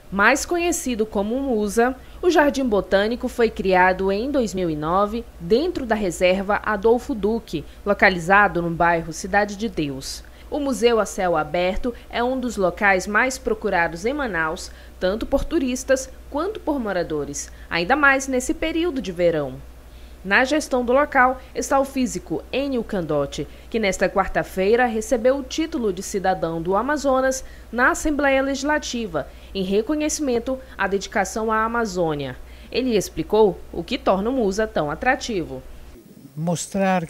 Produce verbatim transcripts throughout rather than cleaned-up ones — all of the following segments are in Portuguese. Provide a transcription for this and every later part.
Mais conhecido como Musa, o Jardim Botânico foi criado em dois mil e nove dentro da reserva Adolfo Duque, localizado no bairro Cidade de Deus. O museu a céu aberto é um dos locais mais procurados em Manaus, tanto por turistas quanto por moradores, ainda mais nesse período de verão. Na gestão do local está o físico Enio Candotti, que nesta quarta-feira recebeu o título de cidadão do Amazonas na Assembleia Legislativa, em reconhecimento à dedicação à Amazônia. Ele explicou o que torna o Musa tão atrativo. Mostrar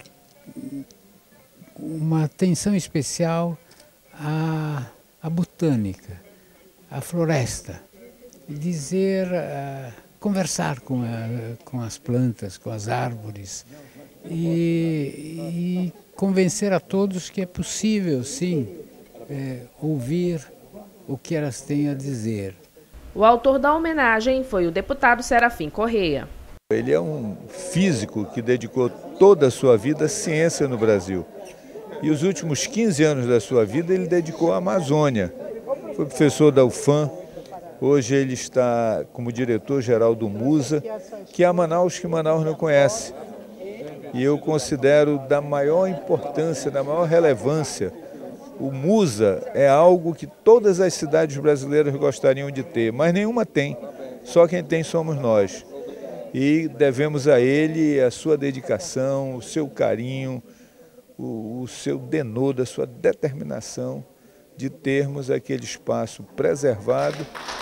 uma atenção especial à, à botânica, à floresta, e dizer... Uh, conversar com, a, com as plantas, com as árvores e, e convencer a todos que é possível, sim, é, ouvir o que elas têm a dizer. O autor da homenagem foi o deputado Serafim Correia. Ele é um físico que dedicou toda a sua vida à ciência no Brasil. E os últimos quinze anos da sua vida ele dedicou à Amazônia. Foi professor da U F A M. Hoje ele está como diretor-geral do Musa, que é a Manaus que Manaus não conhece. E eu considero da maior importância, da maior relevância. O Musa é algo que todas as cidades brasileiras gostariam de ter, mas nenhuma tem. Só quem tem somos nós. E devemos a ele a sua dedicação, o seu carinho, o, o seu denodo, a sua determinação de termos aquele espaço preservado